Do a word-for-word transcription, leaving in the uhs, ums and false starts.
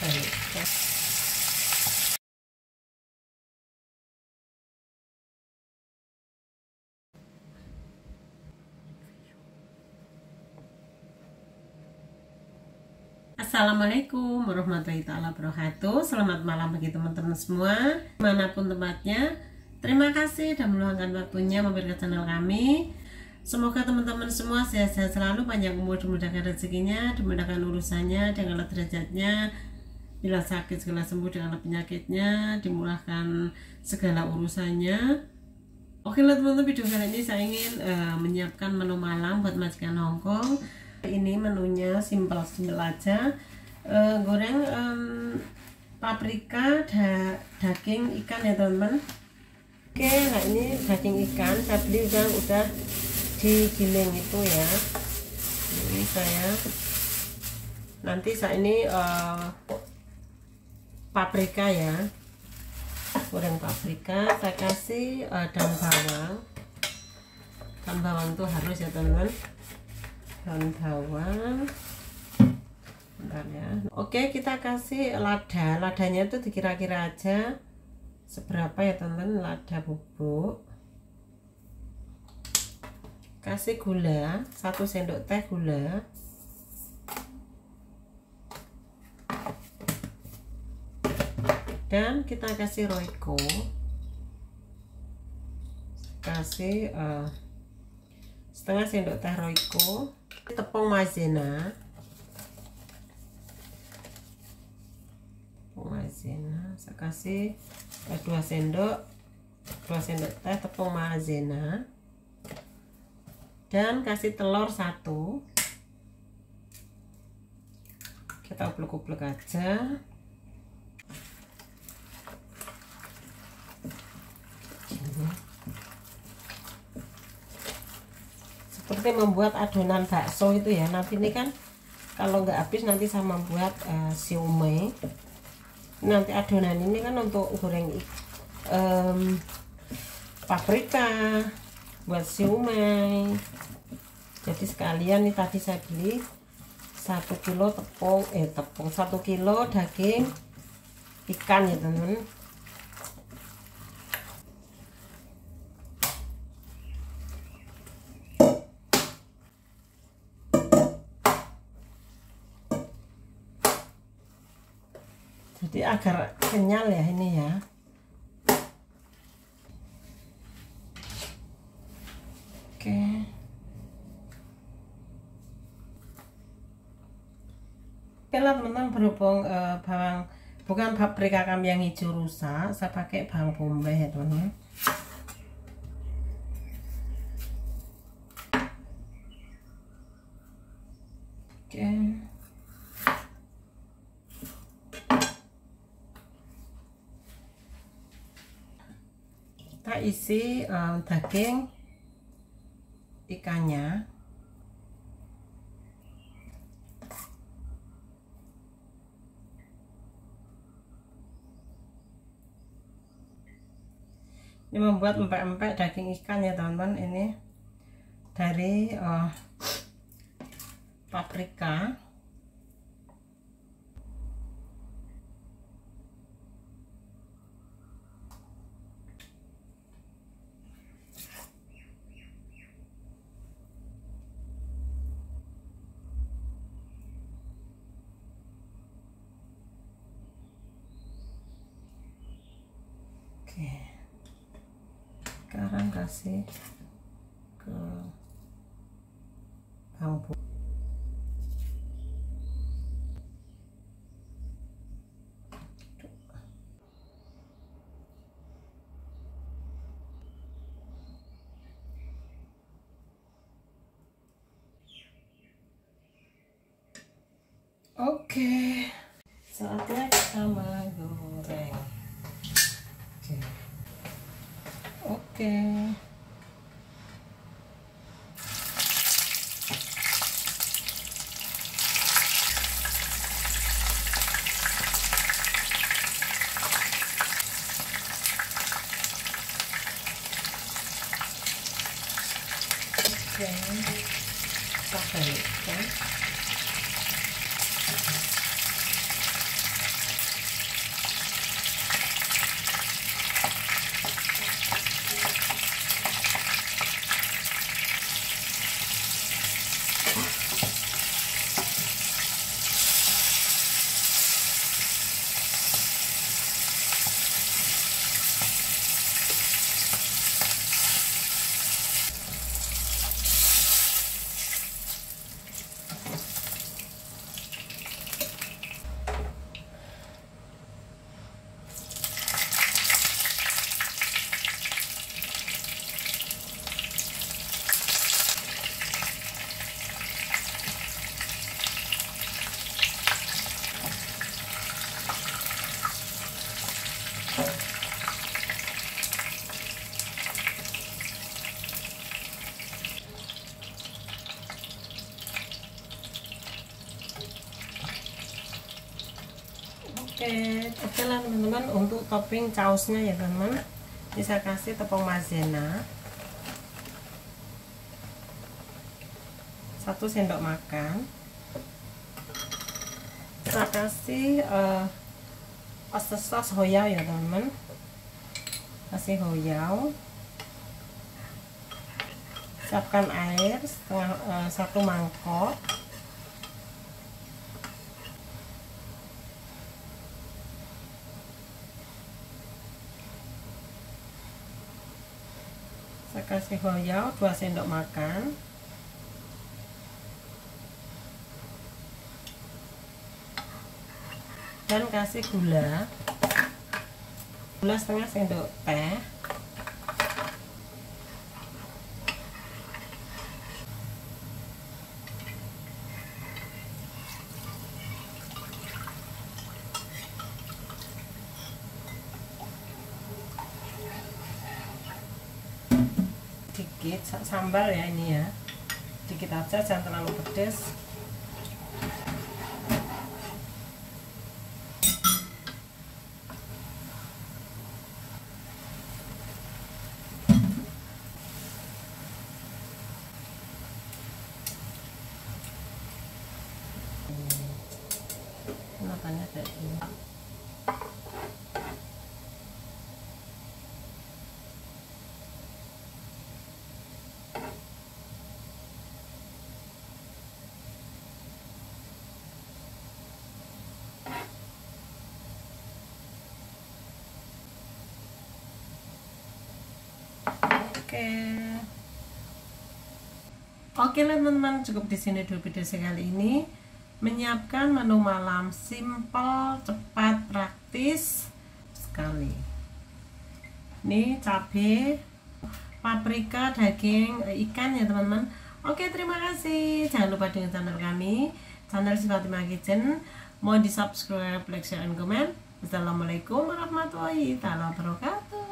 balikkan. Assalamualaikum warahmatullahi wabarakatuh. Selamat malam bagi teman-teman semua dimanapun tempatnya. Terima kasih sudah meluangkan waktunya mampir ke channel kami. Semoga teman-teman semua sehat-sehat selalu, panjang umur, dimudahkan rezekinya, dimudahkan urusannya, dengan derajatnya, bila sakit segala sembuh dengan penyakitnya, dimurahkan segala urusannya. Oke lah teman-teman, video kali ini saya ingin uh, menyiapkan menu malam buat majikan Hongkong. Ini menunya simpel-simpel aja, uh, goreng um, paprika, da daging ikan ya teman-teman. Oke, nah ini daging ikan saya beli udah udah digiling itu ya. Ini saya nanti saya ini uh, paprika ya, goreng paprika. Saya kasih uh, daun bawang. Daun bawang itu harus ya teman-teman. Daun bawang, bentar ya. Oke, kita kasih lada. Ladanya itu dikira-kira aja seberapa ya teman-teman, lada bubuk. Kasih gula, satu sendok teh gula. Dan kita kasih roiko. Kasih uh, setengah sendok teh roiko. Tepung maizena, tepung maizena saya kasih dua sendok dua sendok teh tepung maizena, dan kasih telur satu. Kita uplek-uplek aja. Seperti membuat adonan bakso itu ya. Nanti ini kan kalau nggak habis nanti saya membuat uh, siomay. Nanti adonan ini kan untuk goreng um, paprika buat siomay. Jadi sekalian nih, tadi saya beli satu kilo tepung eh tepung satu kilo daging ikan ya teman-teman. Jadi agar kenyal ya ini ya. Oke. Oke lah teman-teman, berhubung eh, bawang bukan paprika kami yang hijau rusak, saya pakai bawang bombay ya teman-teman. Oke. Kita isi um, daging ikannya. Ini membuat empek-empek daging ikan ya teman-teman. Ini dari uh, paprika. Oke, sekarang kasih ke bawang putih. Oke, saatnya kita menggoreng. Oke. Oke. Kita balikkan. Oke, oke lah teman-teman, untuk topping sausnya ya teman-teman, bisa kasih tepung maizena satu sendok makan. Saya kasih uh, sos hoyao ya teman-teman, kasih hoyao. Siapkan air setengah uh, satu mangkok. Saya kasih hoyao dua sendok makan. Dan kasih gula gula setengah sendok teh. Dikit sambal ya ini ya, dikit aja, jangan terlalu pedas. Matanya kayak gini. Oke. Oke lah teman-teman, cukup di sini dulu video saya kali ini. Menyiapkan menu malam simple, cepat, praktis sekali. Ini cabai, paprika, daging, ikan ya teman-teman. Oke, terima kasih. Jangan lupa dengan channel kami, channel Si Fatima Kitchen. Mau di subscribe, like, share, and comment. Assalamualaikum warahmatullahi wabarakatuh.